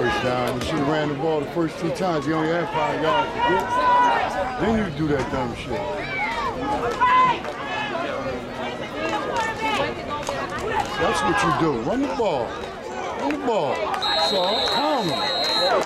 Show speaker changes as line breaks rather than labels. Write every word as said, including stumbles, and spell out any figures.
first down. You should have ran the ball the first two times. You only had five yards to get. Then you do that dumb shit. That's what you do. Run the ball. Run the ball. So, calm him.